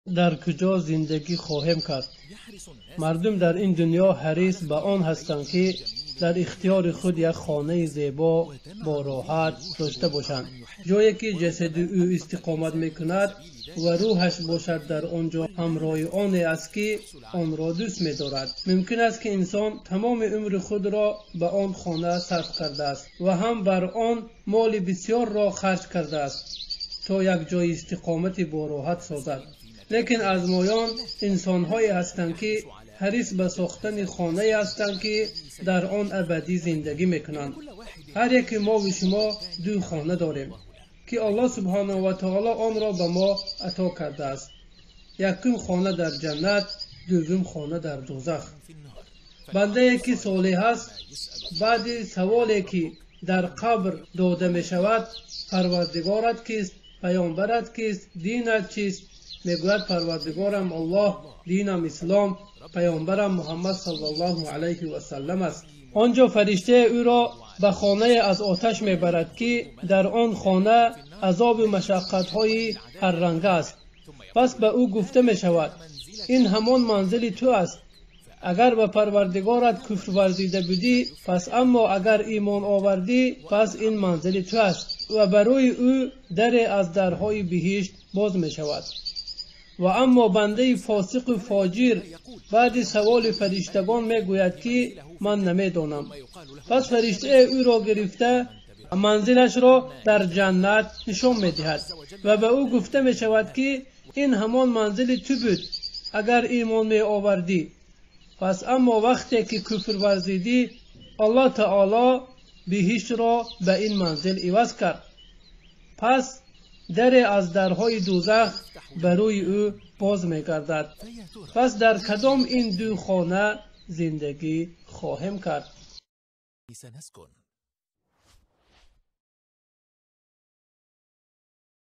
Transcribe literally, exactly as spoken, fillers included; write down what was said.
در کجا زندگی خواهیم کرد؟ مردم در این دنیا حریص به آن هستند که در اختیار خود یک خانه زیبا با راحت داشته باشند، جایی که جسد او استقامت میکند و روحش باشد در آنجا همراه آن است که آن را دوست می‌دارد. ممکن است که انسان تمام عمر خود را به آن خانه صرف کرده است و هم بر آن مال بسیار را خرج کرده است تا یک جای استقامت با راحت سازد. لیکن ازمایان انسان‌هایی هستند که حریص به ساختن خانه هستند که در آن ابدی زندگی میکنند. هر یک ما و شما دو خانه داریم که الله سبحانه و تعالی آن را به ما عطا کرده است. یکم خانه در جنت، دوم خانه در دوزخ. بنده که صالح است بعد سوالی که در قبر داده می شود پروردگارت کیست، پیامبرت کیست، دینت چیست؟ میگوید پروردگارم الله، دینم اسلام، پیامبرم محمد صلی الله علیه و سلم است. آنجا فرشته او را به خانه از آتش میبرد که در آن خانه عذاب و مشقت های هر رنگ است. پس به او گفته می شود این همان منزل تو است. اگر به پروردگارت کفر ورزیده بودی پس، اما اگر ایمان آوردی پس این منزل تو است و برای او در از درهای بهشت باز می شود. و اما بنده فاسق و فاجر بعد سوال فرشتگان می گوید که من نمی دانم. پس فرشته او را گرفته منزلش را در جنت نشان می دهد و به او گفته می شود که این همان منزل تو بود اگر ایمان می آوردی. پس اما وقتی که کفر ورزیدی الله تعالی بهشت را به این منزل عوض کرد. پس در از درهای دوزخ برای او باز می گردد. پس در کدام این دو خانه زندگی خواهیم کرد؟